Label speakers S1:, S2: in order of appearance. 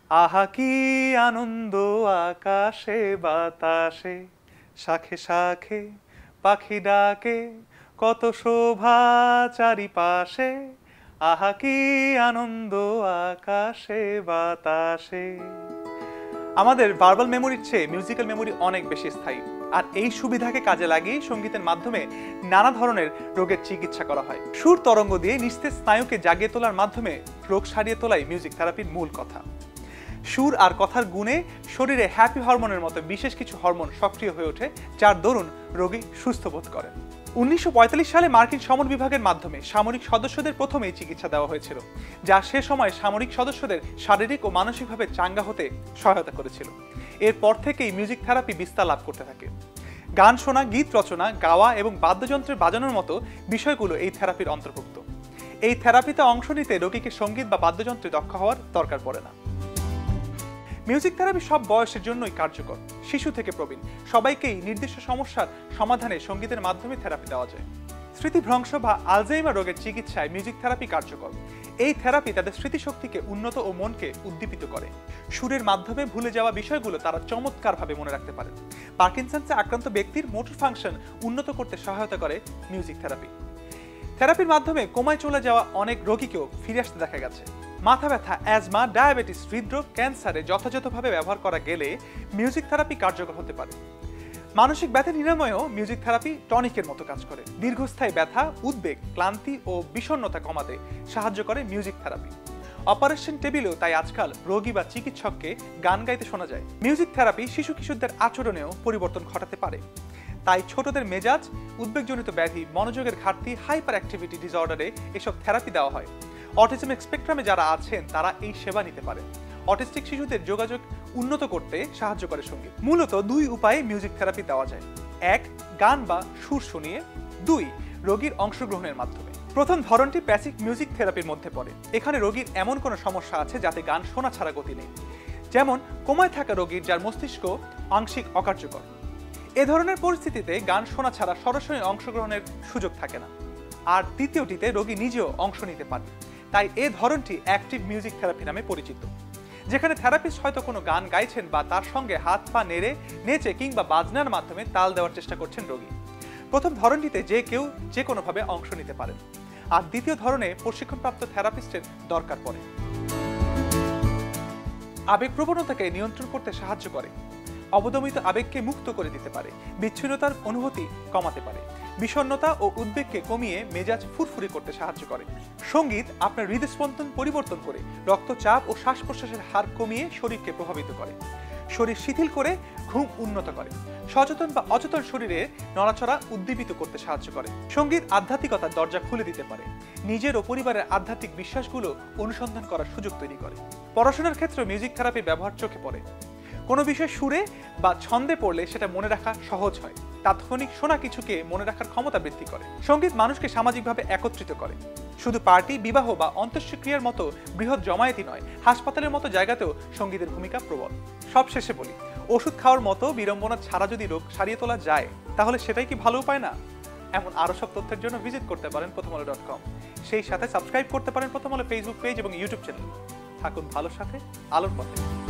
S1: আহা কি আনন্দ আকাশে বাতাসে, শাখে শাখে পাখি ডাকে, কত শোভা চারিপাশে। আহা কি আনন্দ আকাশে বাতাসে। আমাদের ভার্বাল মেমোরির চেয়ে মিউজিক্যাল মেমোরি অনেক বেশি স্থায়ী, আর এই সুবিধাকে কাজে লাগিয়ে সঙ্গীতের মাধ্যমে নানা ধরনের রোগের চিকিৎসা করা হয়। সুর তরঙ্গ দিয়ে নিস্তেজ স্নায়ুকে জাগিয়ে তোলার মাধ্যমে রোগ সারিয়ে তোলাই মিউজিক থেরাপির মূল কথা। সুর আর কথার গুণে শরীরে হ্যাপি হরমোনের মতো বিশেষ কিছু হরমোন সক্রিয় হয়ে ওঠে, যার দরুন রোগী সুস্থ বোধ করেন। 1945 সালে মার্কিন সমর বিভাগের মাধ্যমে সামরিক সদস্যদের প্রথম এই চিকিৎসা দেওয়া হয়েছিল, যা সে সময় সামরিক সদস্যদের শারীরিক ও মানসিকভাবে চাঙ্গা হতে সহায়তা করেছিল। এরপর থেকেই মিউজিক থেরাপি বিস্তার লাভ করতে থাকে। গান শোনা, গীত রচনা, গাওয়া এবং বাদ্যযন্ত্রের বাজানোর মতো বিষয়গুলো এই থেরাপির অন্তর্ভুক্ত। এই থেরাপিতে অংশ নিতে রোগীকে সঙ্গীত বা বাদ্যযন্ত্রে দক্ষ হওয়ার দরকার পড়ে না। মিউজিক থেরাপি সব বয়সের জন্যই কার্যকর। শিশু থেকে প্রবীণ সবাইকেই নির্দিষ্ট সমস্যার সমাধানে সঙ্গীতের মাধ্যমে থেরাপি দেওয়া যায়। স্মৃতিভ্রংশ বা আলজাইমার রোগের চিকিৎসায় মিউজিক থেরাপি কার্যকর। এই থেরাপি তাদের স্মৃতিশক্তিকে উন্নত ও মনকে উদ্দীপিত করে। সুরের মাধ্যমে ভুলে যাওয়া বিষয়গুলো তারা চমৎকারভাবে মনে রাখতে পারে। পার্কিনসন্সে আক্রান্ত ব্যক্তির মোটর ফাংশন উন্নত করতে সহায়তা করে মিউজিক থেরাপি। থেরাপির মাধ্যমে কোমায় চলে যাওয়া অনেক রোগীকেও ফিরে আসতে দেখা গেছে। মাথা ব্যথা, অ্যাজমা, ডায়াবেটিস, হৃদরোগ, ক্যান্সারে যথাযথভাবে ব্যবহার করা গেলে মিউজিক থেরাপি কার্যকর হতে পারে। মানসিক ব্যথা নিরাময়েও মিউজিক থেরাপি টনিকের মতো কাজ করে। দীর্ঘস্থায়ী ব্যথা, উদ্বেগ, ক্লান্তি ও বিষণ্ণতা কমাতে সাহায্য করে মিউজিক থেরাপি। অপারেশন টেবিলেও তাই আজকাল রোগী বা চিকিৎসককে গান গাইতে শোনা যায়। মিউজিক থেরাপি শিশু কিশোরদের আচরণেও পরিবর্তন ঘটাতে পারে। তাই ছোটদের মেজাজ, উদ্বেগজনিত ব্যাধি, মনোযোগের ঘাটতি, হাইপার অ্যাক্টিভিটি ডিসঅর্ডারে এসব থেরাপি দেওয়া হয়। অটিজম স্পেকট্রামে যারা আছেন তারা এই সেবা নিতে পারেন। অটিস্টিক শিশুদের যোগাযোগ উন্নত করতে সাহায্য করে সঙ্গীত। মূলত দুই উপায়ে মিউজিক থেরাপি দেওয়া যায়: 1, গান বা সুর শুনিয়ে; 2, রোগীর অংশগ্রহণের মাধ্যমে। প্রথম ধরনটি প্যাসিভ মিউজিক থেরাপির মধ্যে পড়ে। এখানে রোগীর এমন কোনো সমস্যা আছে যাতে গান শোনা ছাড়া গতি নেই, যেমন কোমায় থাকা রোগীর যার মস্তিষ্ক আংশিক অকার্যকর। এ ধরনের পরিস্থিতিতে গান শোনা ছাড়া সরাসরি অংশগ্রহণের সুযোগ থাকে না। আর দ্বিতীয়টিতে রোগী নিজেও অংশ নিতে পারে। তাই এ ধরনটি অ্যাক্টিভ মিউজিক থেরাপি নামে পরিচিত, যেখানে থেরাপিস্ট হয়তো কোনো গান গাইছেন বা তার সঙ্গে হাত পা নেড়ে, নেচে কিংবা বাজনার মাধ্যমে তাল দেওয়ার চেষ্টা করছেন রোগী। প্রথম ধরনটিতে যে কেউ যে কোনোভাবে অংশ নিতে পারেন, আর দ্বিতীয় ধরনে প্রশিক্ষণপ্রাপ্ত থেরাপিস্টের দরকার পড়ে। আবেগপ্রবণতাকে নিয়ন্ত্রণ করতে সাহায্য করে, অবদমিত আবেগকে মুক্ত করে দিতে পারে, বিচ্ছিন্নতার অনুভূতি কমাতে পারে, বিষণ্ণতা ও উদ্বেগকে কমিয়ে মেজাজ ফুরফুরে করতে সাহায্য করে। সঙ্গীত আপনার হৃদস্পন্দন পরিবর্তন করে রক্তচাপ ও শ্বাস প্রশ্বাসের হার কমিয়ে শরীরকে প্রভাবিত করে, শরীর শিথিল করে ঘুম উন্নত করে, সচেতন বা অচেতন শরীরে নড়াচড়া উদ্দীপিত করতে সাহায্য করে। সঙ্গীত আধ্যাত্মিকতার দরজা খুলে দিতে পারে, নিজের ও পরিবারের আধ্যাত্মিক বিশ্বাসগুলো অনুসন্ধান করার সুযোগ তৈরি করে। পড়াশোনার ক্ষেত্রে মিউজিক থেরাপির ব্যবহার চোখে পড়ে। কোনো বিষয় সুরে বা ছন্দে পড়লে সেটা মনে রাখা সহজ হয়। তাৎক্ষণিক শোনা কিছুকে মনে রাখার ক্ষমতা বৃদ্ধি করে। সঙ্গীত মানুষকে সামাজিকভাবে একত্রিত করে। শুধু পার্টি, বিবাহ বা অন্ত্যেষ্টিক্রিয়ার মতো বৃহৎ জমায়েতই নয়, হাসপাতালের মতো জায়গাতেও সঙ্গীতের ভূমিকা প্রবল। সব শেষে বলি, ওষুধ খাওয়ার মতো বিড়ম্বনা ছাড়া যদি রোগ সারিয়ে তোলা যায়, তাহলে সেটাই কি ভালো উপায় না? এমন আরো সব তথ্যের জন্য ভিজিট করতে পারেন prothomalo.com। সেই সাথে সাবস্ক্রাইব করতে পারেন প্রথম আলো ফেসবুক পেজ এবং ইউটিউব চ্যানেল। থাকুন ভালোর সাথে, আলোর পথে।